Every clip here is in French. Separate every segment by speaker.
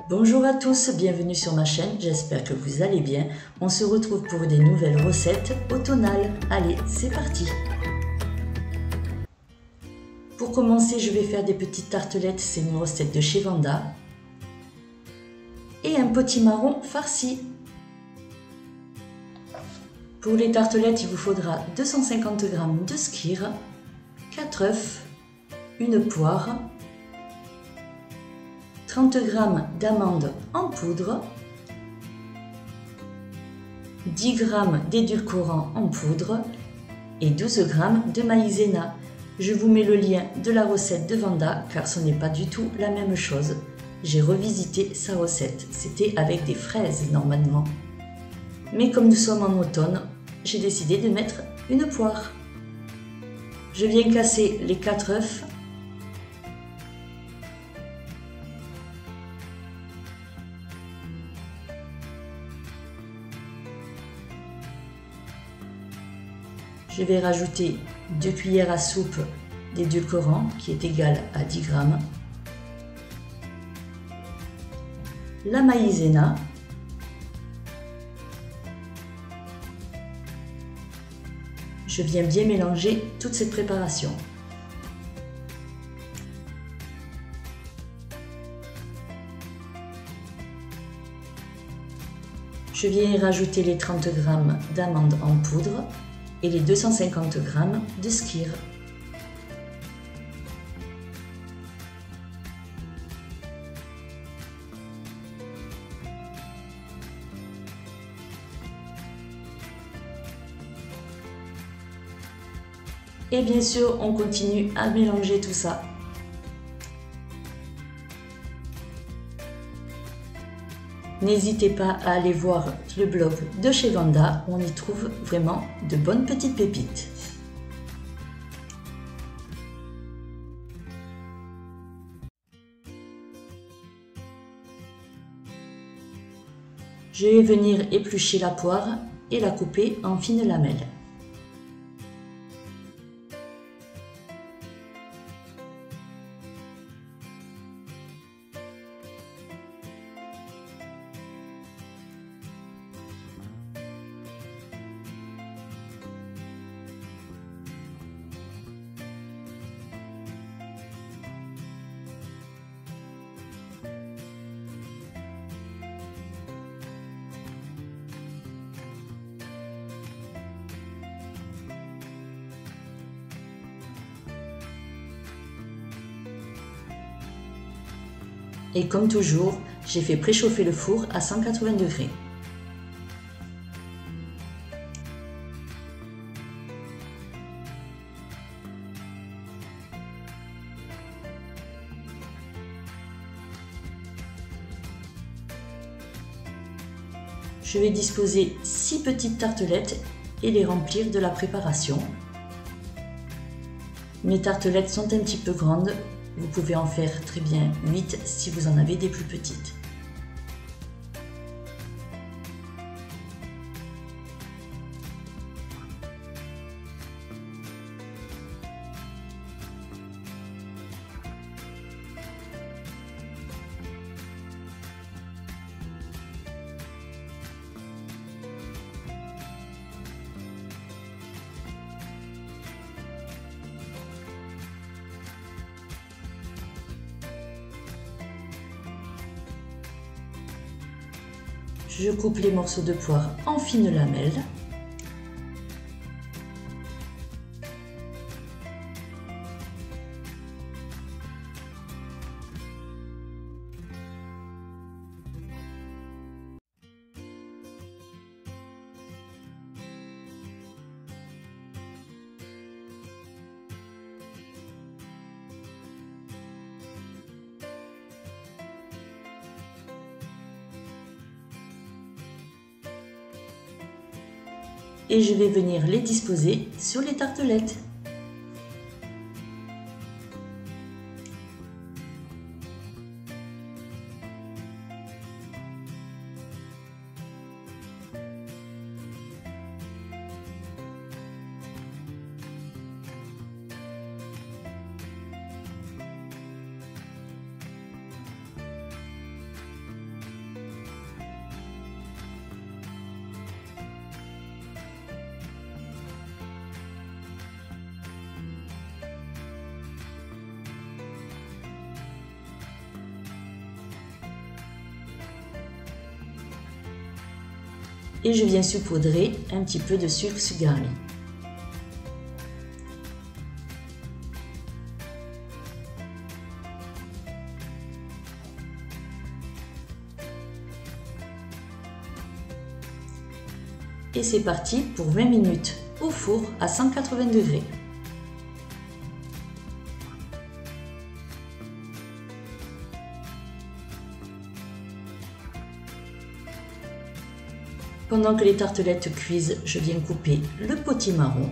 Speaker 1: Bonjour à tous, bienvenue sur ma chaîne, j'espère que vous allez bien. On se retrouve pour des nouvelles recettes automnales. Allez, c'est parti! Pour commencer, je vais faire des petites tartelettes, c'est une recette de chez Vanda. Et un potimarron farci. Pour les tartelettes, il vous faudra 250 g de skyr, 4 œufs, une poire, 30 g d'amandes en poudre, 10 g d'édulcorant en poudre et 12 g de maïzena. Je vous mets le lien de la recette de Vanda car ce n'est pas du tout la même chose. J'ai revisité sa recette, c'était avec des fraises normalement. Mais comme nous sommes en automne, j'ai décidé de mettre une poire. Je viens casser les 4 œufs. Je vais rajouter 2 cuillères à soupe d'édulcorant qui est égal à 10 g. La maïzena. Je viens bien mélanger toute cette préparation. Je viens y rajouter les 30 g d'amandes en poudre et les 250 g de skyr. Et bien sûr, on continue à mélanger tout ça. N'hésitez pas à aller voir le blog de chez Vanda, on y trouve vraiment de bonnes petites pépites. Je vais venir éplucher la poire et la couper en fines lamelles. Et comme toujours, j'ai fait préchauffer le four à 180 degrés. Je vais disposer 6 petites tartelettes et les remplir de la préparation. Mes tartelettes sont un petit peu grandes. Vous pouvez en faire très bien 8 si vous en avez des plus petites. Je coupe les morceaux de poire en fines lamelles. Et je vais venir les disposer sur les tartelettes. Et je viens saupoudrer un petit peu de sucre Sugary. Et c'est parti pour 20 minutes au four à 180 degrés. Pendant que les tartelettes cuisent, je viens couper le potimarron.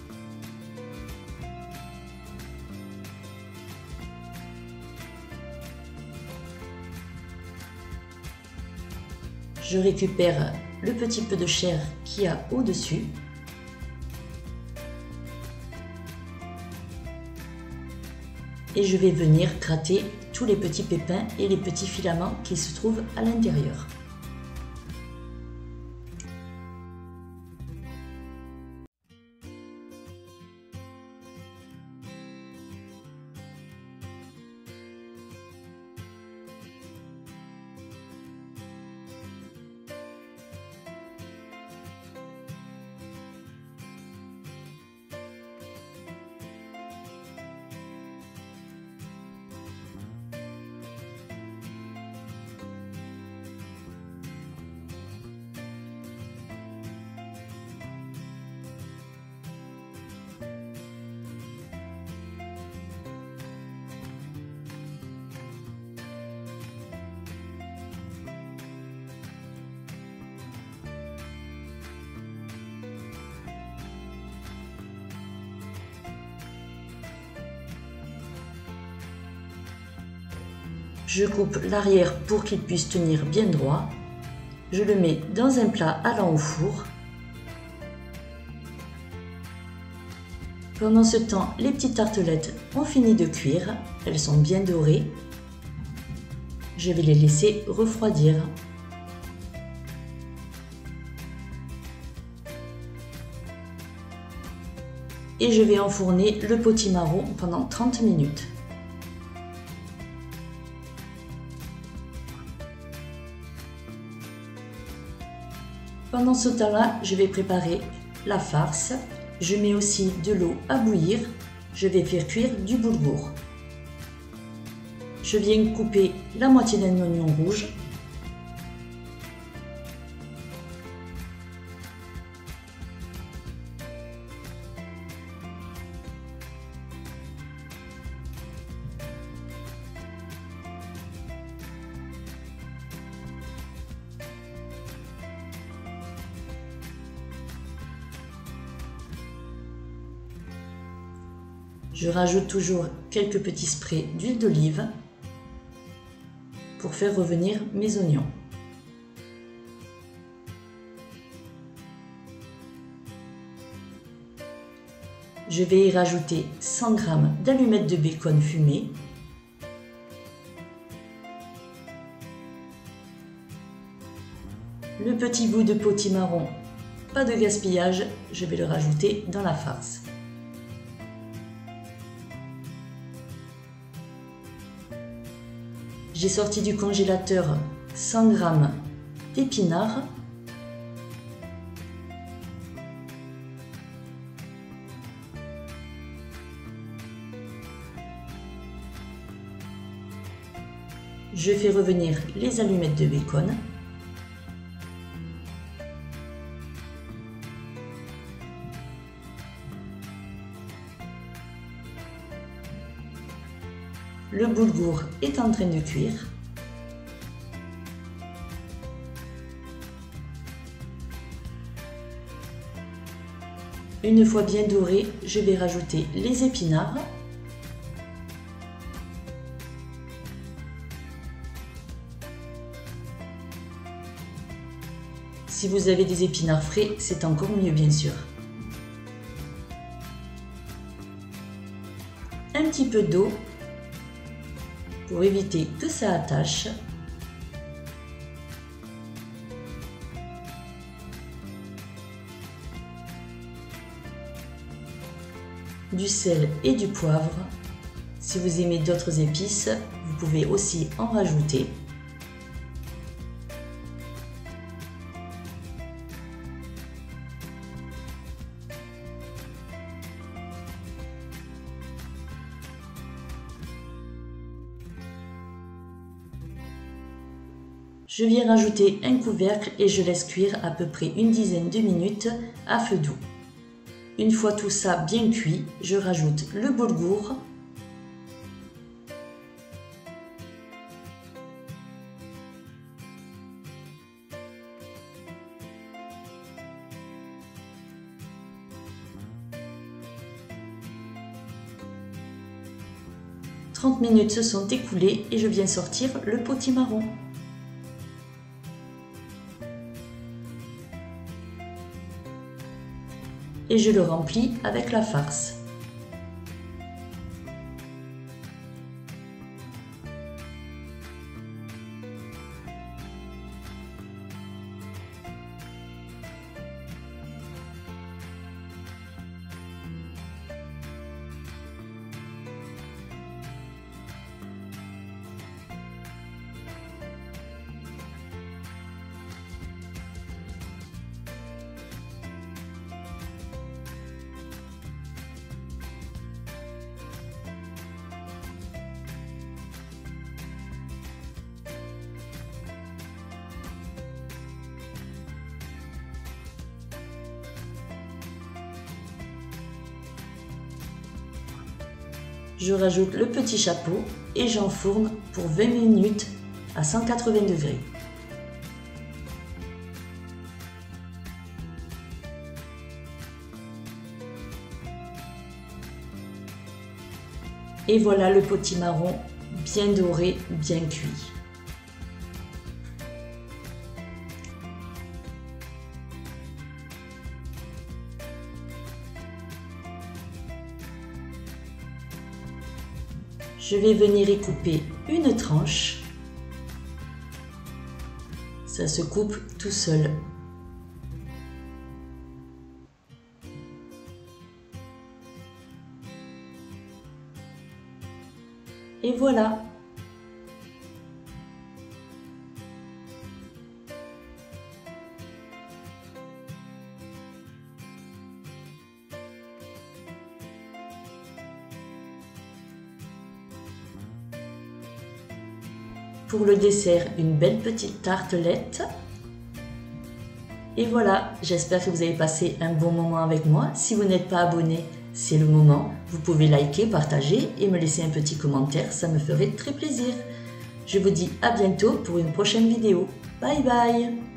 Speaker 1: Je récupère le petit peu de chair qu'il y a au-dessus. Et je vais venir gratter tous les petits pépins et les petits filaments qui se trouvent à l'intérieur. Je coupe l'arrière pour qu'il puisse tenir bien droit. Je le mets dans un plat allant au four. Pendant ce temps, les petites tartelettes ont fini de cuire. Elles sont bien dorées. Je vais les laisser refroidir. Et je vais enfourner le potimarron pendant 30 minutes. Pendant ce temps-là, je vais préparer la farce. Je mets aussi de l'eau à bouillir. Je vais faire cuire du boulgour. Je viens couper la moitié d'un oignon rouge. Je rajoute toujours quelques petits sprays d'huile d'olive pour faire revenir mes oignons. Je vais y rajouter 100 g d'allumettes de bacon fumées, le petit bout de potimarron, pas de gaspillage, je vais le rajouter dans la farce. J'ai sorti du congélateur 100 g d'épinards. Je fais revenir les allumettes de bacon. Le boulgour est en train de cuire. Une fois bien doré, je vais rajouter les épinards. Si vous avez des épinards frais, c'est encore mieux bien sûr. Un petit peu d'eau pour éviter que ça attache. Du sel et du poivre. Si vous aimez d'autres épices, vous pouvez aussi en rajouter. Je viens rajouter un couvercle et je laisse cuire à peu près une dizaine de minutes à feu doux. Une fois tout ça bien cuit, je rajoute le boulgour, « 30 minutes se sont écoulées et je viens sortir le potimarron. Et je le remplis avec la farce. Je rajoute le petit chapeau et j'enfourne pour 20 minutes à 180 degrés. Et voilà le potimarron bien doré, bien cuit. Je vais venir y couper une tranche. Ça se coupe tout seul. Et voilà. Pour le dessert, une belle petite tartelette. Et voilà, j'espère que vous avez passé un bon moment avec moi. Si vous n'êtes pas abonné, c'est le moment. Vous pouvez liker, partager et me laisser un petit commentaire, ça me ferait très plaisir. Je vous dis à bientôt pour une prochaine vidéo. Bye bye!